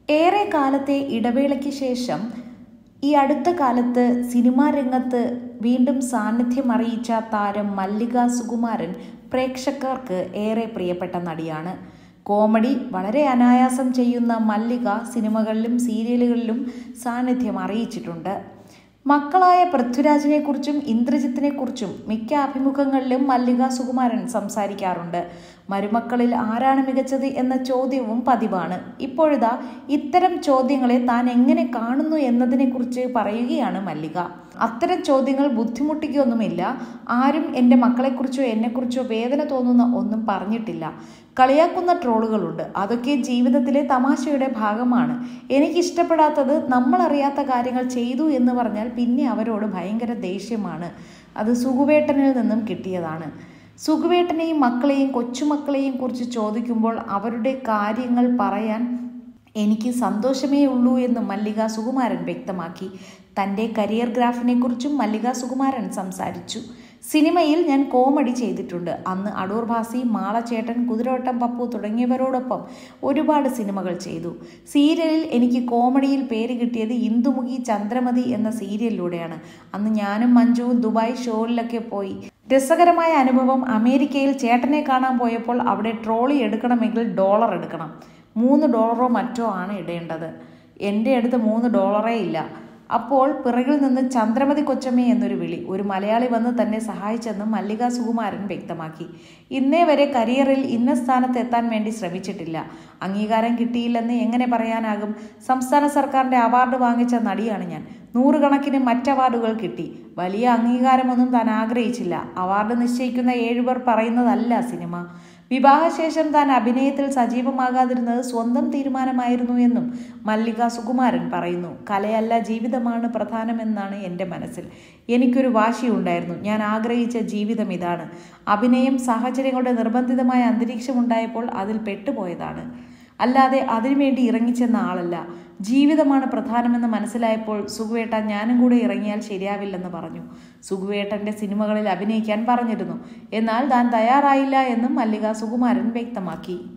ഏറെ കാലത്തെ ഇടവേളയ്ക്ക് ശേഷം ഈ അടുത്ത കാലത്ത് സിനിമാ രംഗത്ത് വീണ്ടും സാന്നിധ്യം അറിയിച്ച താരം മല്ലിക സുകുമാരൻ പ്രേക്ഷകർക്ക് ഏറെ പ്രിയപ്പെട്ട നടിയാണ്. കോമഡി വളരെ അനായാസം ചെയ്യുന്ന മല്ലിക സിനിമകളിലും സീരിയലുകളിലും സാന്നിധ്യം അറിയിച്ചിട്ടുണ്ട്. മക്കളായ പൃഥ്വിരാജിനെക്കുറിച്ചും ഇന്ദ്രജിത്തിനെക്കുറിച്ചും മിക്ക അഭിമുഖങ്ങളിലും മല്ലിക സുകുമാരൻ സംസാരിക്കാറുണ്ട്. മരുമക്കളിൽ ആരാണ് മികച്ചത് എന്ന ചോദ്യവും പതിവാണ്. ഇപ്പോഴിതാ ഇത്തരം ചോദ്യങ്ങളെ താൻ എങ്ങനെ കാണുന്നു എന്നതിനെക്കുറിച്ച് പറയുകയാണ് മല്ലിക. അത്തരം ചോദ്യങ്ങൾ ബുദ്ധിമുട്ടിക്കൊന്നുമില്ല. ആരും എൻ്റെ മക്കളെക്കുറിച്ചോ എന്നെക്കുറിച്ചോ വേദന തോന്നുന്ന ഒന്നും പറഞ്ഞിട്ടില്ല. കളിയാക്കുന്ന ട്രോളുകളുണ്ട്. അതൊക്കെ ജീവിതത്തിലെ തമാശയുടെ ഭാഗമാണ്. എനിക്കിഷ്ടപ്പെടാത്തത് നമ്മളറിയാത്ത കാര്യങ്ങൾ ചെയ്തു എന്ന് പറഞ്ഞാൽ പിന്നെ അവരോട് ഭയങ്കര ദേഷ്യമാണ്. അത് സുകുവേട്ടനിൽ നിന്നും കിട്ടിയതാണ്. സുകുവേട്ടനെയും മക്കളെയും കൊച്ചുമക്കളെയും കുറിച്ച് ചോദിക്കുമ്പോൾ അവരുടെ കാര്യങ്ങൾ പറയാൻ എനിക്ക് സന്തോഷമേ ഉള്ളൂ എന്ന് മല്ലിക സുകുമാരൻ വ്യക്തമാക്കി. തൻ്റെ കരിയർ ഗ്രാഫിനെക്കുറിച്ചും മല്ലിക സുകുമാരൻ സംസാരിച്ചു. സിനിമയിൽ ഞാൻ കോമഡി ചെയ്തിട്ടുണ്ട്. അന്ന് അടൂർ ഭാസി, മാളച്ചേട്ടൻ, കുതിരവട്ടം പപ്പു തുടങ്ങിയവരോടൊപ്പം ഒരുപാട് സിനിമകൾ ചെയ്തു. സീരിയലിൽ എനിക്ക് കോമഡിയിൽ പേര് കിട്ടിയത് ഇന്ദുമുഖി ചന്ദ്രമതി എന്ന സീരിയലിലൂടെയാണ്. അന്ന് ഞാനും മഞ്ജുവും ദുബായ് ഷോയിലൊക്കെ പോയി. രസകരമായ അനുഭവം. അമേരിക്കയിൽ ചേട്ടനെ കാണാൻ പോയപ്പോൾ അവിടെ ട്രോളി എടുക്കണമെങ്കിൽ ഡോളർ എടുക്കണം. $3 മറ്റോ ആണ് ഇടേണ്ടത്. എൻ്റെ അടുത്ത് $3 ഇല്ല. അപ്പോൾ പിറകിൽ നിന്ന് ചന്ദ്രമതി കൊച്ചമ്മ എന്നൊരു വിളി. ഒരു മലയാളി വന്ന് തന്നെ സഹായിച്ചെന്ന് മല്ലിക സുകുമാരൻ വ്യക്തമാക്കി. ഇന്നേ വരെ കരിയറിൽ ഇന്ന സ്ഥാനത്ത് എത്താൻ വേണ്ടി ശ്രമിച്ചിട്ടില്ല. അംഗീകാരം കിട്ടിയില്ലെന്ന് എങ്ങനെ പറയാനാകും? സംസ്ഥാന സർക്കാരിൻ്റെ അവാർഡ് വാങ്ങിച്ച നടിയാണ് ഞാൻ. 100 കണക്കിന് മറ്റ് അവാർഡുകൾ കിട്ടി. വലിയ അംഗീകാരമൊന്നും താൻ ആഗ്രഹിച്ചില്ല. അവാർഡ് നിശ്ചയിക്കുന്ന 7 പേർ പറയുന്നതല്ല സിനിമ. വിവാഹശേഷം താൻ അഭിനയത്തിൽ സജീവമാകാതിരുന്നത് സ്വന്തം തീരുമാനമായിരുന്നു എന്നും മല്ലിക സുകുമാരൻ പറയുന്നു. കലയല്ല ജീവിതമാണ് പ്രധാനമെന്നാണ് എൻ്റെ മനസ്സിൽ. എനിക്കൊരു വാശിയുണ്ടായിരുന്നു. ഞാൻ ആഗ്രഹിച്ച ജീവിതം ഇതാണ്. അഭിനയം സാഹചര്യങ്ങളുടെ നിർബന്ധിതമായ അന്തരീക്ഷമുണ്ടായപ്പോൾ അതിൽ പെട്ടുപോയതാണ്. അല്ലാതെ അതിനുവേണ്ടി ഇറങ്ങിച്ചെന്ന ആളല്ല. ജീവിതമാണ് പ്രധാനമെന്ന് മനസ്സിലായപ്പോൾ സുകുവേട്ട ഞാനും കൂടെ ഇറങ്ങിയാൽ ശരിയാവില്ലെന്ന് പറഞ്ഞു. സുകുവേട്ടൻ്റെ സിനിമകളിൽ അഭിനയിക്കാൻ പറഞ്ഞിരുന്നു. എന്നാൽ താൻ തയ്യാറായില്ല എന്നും മല്ലിക സുകുമാരൻ വ്യക്തമാക്കി.